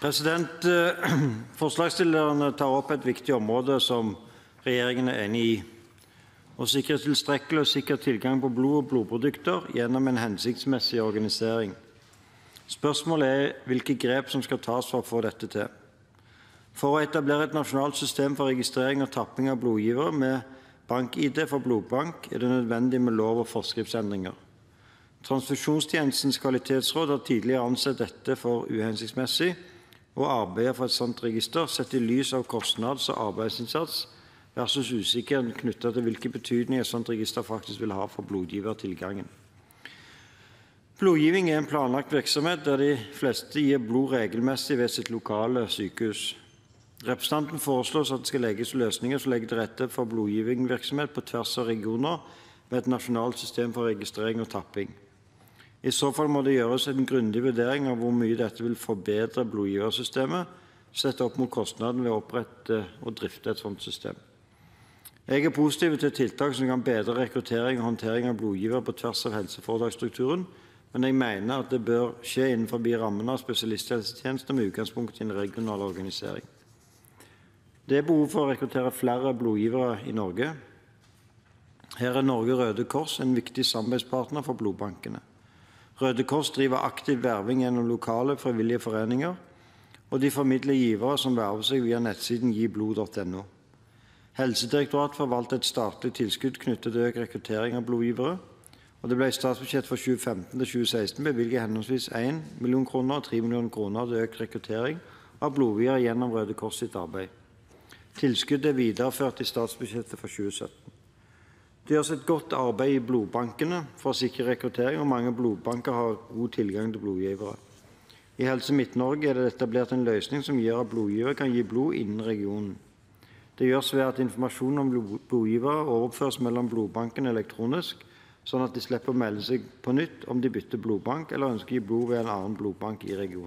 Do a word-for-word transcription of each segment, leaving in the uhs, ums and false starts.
President, Forslagsstillerne tar opp et viktig område som regjeringen er enig i. Å sikre tilstrekkelig og sikker tilgang på blod og blodprodukter gjennom en hensiktsmessig organisering. Spørsmålet er hvilke grep som skal tas for å få dette til. For å etablere et nasjonalt system for registrering og tapping av blodgivere med bank-I D for blodbank er det nødvendig med lov- og forskriftsendringer. Transfusjonstjenestens kvalitetsråd har tidligere ansett dette for uhensiktsmessig, og arbeidet for et sånt register sett i lys av kostnads- og arbeidsinnsats versus usikkerheten knyttet til hvilken betydning et sånt register faktisk vil ha for blodgivertilgangen. Blodgiving er en planlagt virksomhet der de fleste gir blod regelmessig ved sitt lokale sykehus. Representanten foreslår at det skal legges løsninger som legger til rette for blodgivingvirksomhet på tvers av regioner med et nasjonalt system for registrering og tapping. I så fall må det gjøres en grundig vurdering av hvor mye dette vil forbedre blodgiversystemet, sett opp mot kostnaden ved å opprette og drifte et sånt system. Jeg er positiv til tiltak som kan bedre rekruttering og håndtering av blodgivere på tvers av helseforetaksstrukturen, men jeg mener at det bør skje innenfor rammene av spesialisthelsetjenester med utgangspunkt i en regional organisering. Det er behov for å rekruttere flere blodgivere i Norge. Her er Norge Røde Kors en viktig samarbeidspartner for blodbankene. Røde Kors driver aktiv verving gjennom lokale frivillige foreninger, og de formidler givere som verver seg via nettsiden gi blod punktum no. Helsedirektoratet forvalter et statlig tilskudd knyttet til økt rekruttering av blodgivere, og det ble i statsbudsjettet for tjue femten til tjue seksten bevilget henholdsvis én million kroner og tre millioner kroner til økt rekruttering av blodgivere gjennom Røde Kors sitt arbeid. Tilskuddet er videreført i statsbudsjettet for tjue sytten. Det gjøres et godt arbeid i blodbankene for å sikre rekruttering, og mange blodbanker har god tilgang til blodgivere. I Helse Midt-Norge er det etablert en løsning som gjør at blodgivere kan gi blod innen regionen. Det gjøres ved at informasjon om blodgivere overføres mellom blodbankene elektronisk, sånn at de slipper å melde seg på nytt om de bytter blodbank eller ønsker å gi blod ved en annen blodbank i regionen.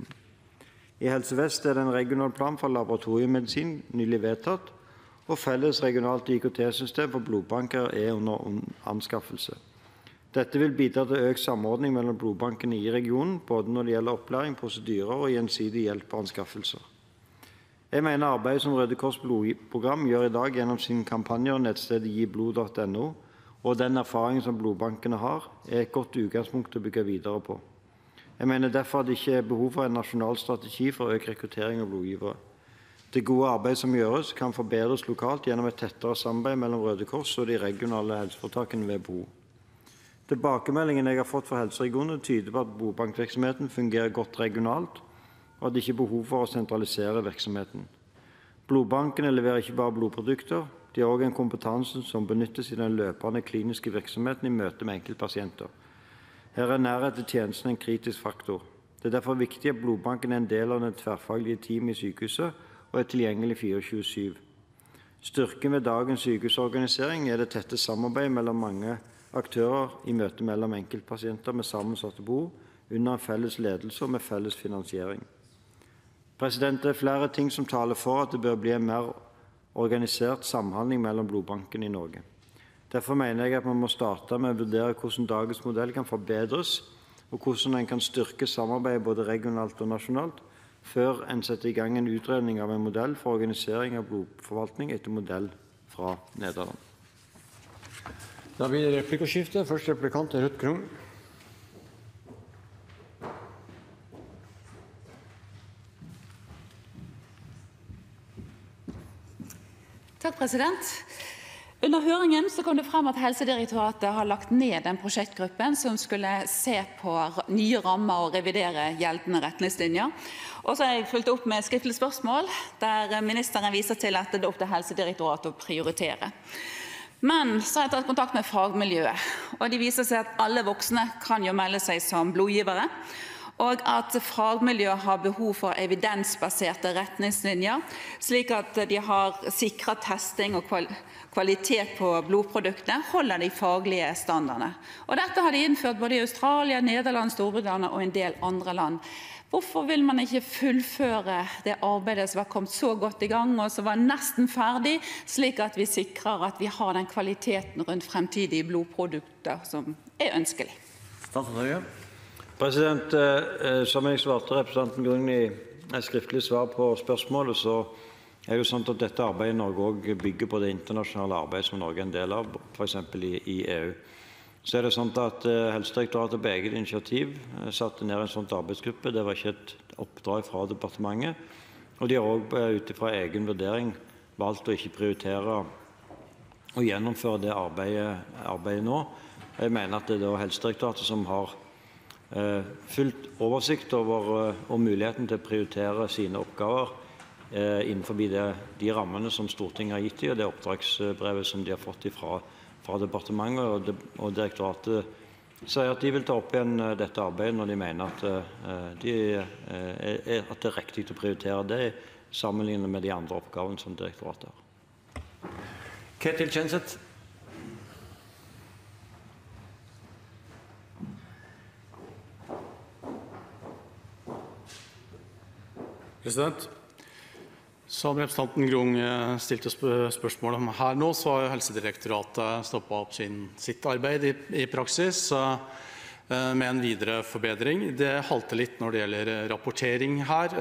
I Helse Vest er det en regional plan for laboratoriemedisin nylig vedtatt, og felles regionalt I K T-system for blodbanker er under anskaffelse. Dette vil bidra til økt samordning mellom blodbankene i regionen, både når det gjelder opplæring, prosedyrer og gjensidig hjelp og anskaffelser. Jeg mener arbeidet som Røde Kors blodprogram gjør i dag gjennom sin kampanje og nettstedet gi blod punktum no, og den erfaringen som blodbankene har, er et godt utgangspunkt å bygge videre på. Jeg mener derfor at det ikke er behov for en nasjonal strategi for økt rekruttering av blodgivere. Det gode arbeidet som gjøres, kan forbedres lokalt gjennom et tettere samarbeid mellom Røde Kors og de regionale helseforetakene ved behov. Tilbakemeldingen jeg har fått fra helseregionene tyder på at blodbankvirksomheten fungerer godt regionalt, og at det ikke er behov for å sentralisere virksomheten. Blodbankene leverer ikke bare blodprodukter, de har også en kompetanse som benyttes i den løpende kliniske virksomheten i møte med enkeltpasienter. Her er nærhet til tjenesten en kritisk faktor. Det er derfor viktig at blodbanken er en del av det tverrfaglige teamet i sykehuset, og er tilgjengelig fireogtjue syv. Styrken ved dagens sykehusorganisering er det tette samarbeid mellom mange aktører i møte mellom enkeltpasienter med sammensatte behov, under en felles ledelse og med felles finansiering. President, det er flere ting som taler for at det bør bli en mer organisert samhandling mellom blodbankene i Norge. Derfor mener jeg at man må starte med å vurdere hvordan dagens modell kan forbedres, og hvordan en kan styrke samarbeidet både regionalt og nasjonalt, før en setter i gang en utredning av en modell for organisering av blodforvaltning etter modell fra Nederland. Da blir det replikkordskifte. Første replikant er Ruth Grung. Takk, president. Under høringen så kom det frem at Helsedirektoratet har lagt ned den prosjektgruppen som skulle se på nye rammer og revidere gjeldende retningslinjer. Og så har jeg fulgt opp med skriftlig spørsmål, der ministeren viser til at det er opp til Helsedirektoratet å prioritere. Men så har jeg tatt kontakt med fagmiljøet, og de viser seg at alle voksne kan jo melde seg som blodgivere, og at fagmiljøet har behov for evidensbaserte retningslinjer, slik at de har sikret testing og kvalitet på blodproduktene, holder de faglige standardene. Og dette har de innført både i Australia, Nederland, Storbritannia og en del andre land. Hvorfor vil man ikke fullføre det arbeidet som har kommet så godt i gang, og som var nesten ferdig, slik at vi sikrer at vi har den kvaliteten rundt fremtidige blodprodukter som er ønskelig? President, som jeg svarte representanten Grung i et skriftlig svar på spørsmålet, så er det jo sånn at dette arbeidet i Norge også bygger på det internasjonale arbeidet som Norge er en del av, for eksempel i, i E U. Så er det sånn at uh, Helsedirektoratet på eget initiativ uh, satte ned en sånn arbeidsgruppe. Det var ikke et oppdrag fra departementet. Og de har også uh, ut fra egen vurdering valgt å ikke prioritere å gjennomføre det arbeidet, arbeidet nå. Jeg mener at det er Helsedirektoratet som har uh, fullt oversikt over uh, og muligheten til å prioritere sine oppgaver uh, innenfor det, de rammene som Stortinget har gitt dem, og det oppdragsbrevet som de har fått fra fra departementet, og, de, og direktoratet sier at de vil ta opp igjen uh, dette arbeidet når de mener at, uh, de, uh, er, at det er riktig å prioritere det sammenlignet med de andre oppgavene som direktoratet har. Ketil Kjenseth. President. Som representanten Grung stilte spørsmål om her nå, så har Helsedirektoratet stoppet opp sin, sitt arbeid i, i praksis med en videre forbedring. Det halter litt når det gjelder rapportering her.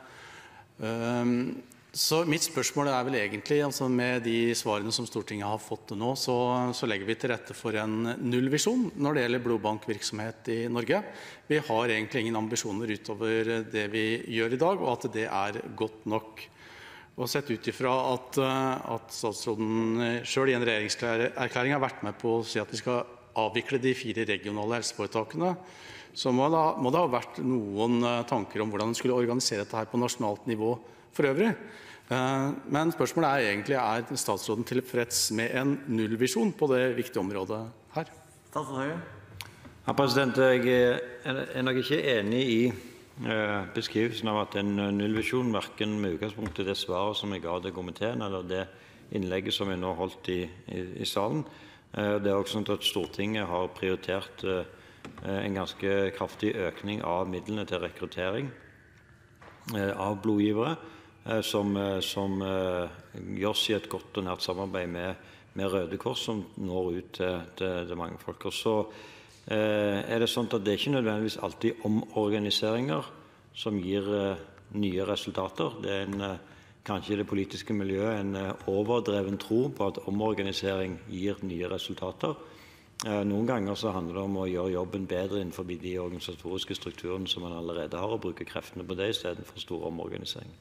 Så mitt spørsmål er vel egentlig, altså med de svarene som Stortinget har fått nå, så, så legger vi til rette for en nullvisjon når det gjelder blodbankvirksomhet i Norge. Vi har egentlig ingen ambisjoner utover det vi gjør i dag, og at det er godt nok. Og sett ut ifra at, at statsråden selv i en regjeringserklæring har vært med på å si at vi skal avvikle de fire regionale helseforetakene, så må det, må det ha vært noen tanker om hvordan man skulle organisere dette her på nasjonalt nivå for øvrig. Men spørsmålet er egentlig, er statsråden tilfreds med en nullvisjon på det viktige området her? Statsråd Høie. Ja, president, jeg er nok ikke enig i beskrivelsen av at en nullvisjon hverken med utgangspunkt i det svaret som jeg ga til komiteen, eller det innlegget som jeg nå holdt i, i, i salen. Det er også sånn at Stortinget har prioritert en ganske kraftig økning av midlene til rekruttering av blodgivere, som, som gjøres i et godt og nært samarbeid med, med Røde Kors, som når ut til, til, til mange folk. Og så er det sånn at det er ikke nødvendigvis alltid omorganiseringer som gir nye resultater. Det er en, kanskje i det politiske miljøet en overdreven tro på at omorganisering gir nye resultater. Noen ganger så handler det om å gjøre jobben bedre innenfor de organisatoriske strukturene som man allerede har, og bruke kreftene på det i stedet for stor omorganisering.